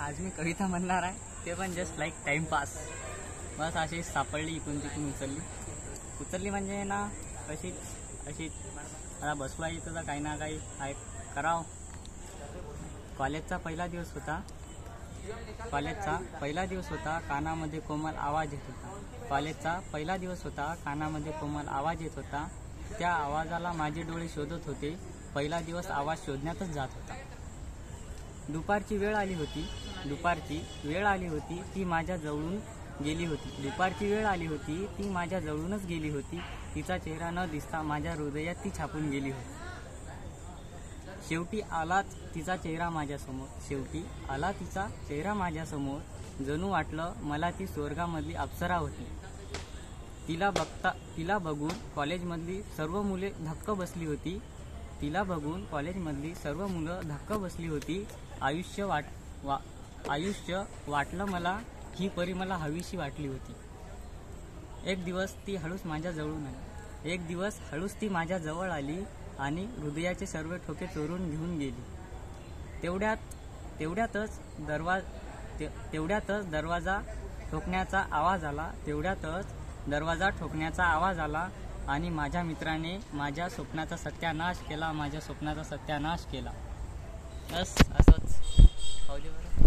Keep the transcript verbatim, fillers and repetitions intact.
आज मी कविता म्हणणार आहे, ते पण जस्ट लाईक टाइमपास. बस अशी सापडली, इकडून तिकडून उचलली उचलली म्हणजे ना अशीच अशी मला बसवा इथं काही ना काही आहे करावं. कॉलेजचा पहिला दिवस होता कॉलेजचा पहिला दिवस होता कानामध्ये कोमल आवाज येत होता कॉलेजचा पहिला दिवस होता कानामध्ये कोमल आवाज येत होता. त्या आवाजाला माझे डोळे शोधत होते. पहिला दिवस आवाज शोधण्यातच जात होता. दुपारची वेळ आली होती दुपारची वेळ आली होती ती माझ्या जवळून गेली होती दुपारची वेळ आली होती ती माझ्या जवळूनच गेली होती. तिचा चेहरा न दिसता माझ्या हृदयात ती छापून गेली होती. शेवटी आलाच तिचा चेहरा माझ्यासमोर शेवटी आला तिचा चेहरा माझ्यासमोर जणू वाटलं मला ती स्वर्गामधली अप्सरा होती. तिला बघता तिला बघून कॉलेजमधली सर्व मुले धक्क बसली होती तिला बघून कॉलेजमधली सर्व मुलं धक्क बसली होती. आयुष्य वाट वा आयुष्य वाटलं मला, ही परी मला हवीशी वाटली होती. एक दिवस ती हळूच माझ्या जवळून आली एक दिवस हळूच ती माझ्या जवळ आली आणि हृदयाचे सर्व ठोके चोरून घेऊन गेली. तेवढ्यात तेवढ्यातच दरवा ते, तेवढ्यातच दरवाजा ठोकण्याचा आवाज आला तेवढ्यातच दरवाजा ठोकण्याचा आवाज आला आणि माझ्या मित्राने माझ्या स्वप्नाचा सत्यानाश केला माझ्या स्वप्नाचा सत्यानाश केला. बस असंच.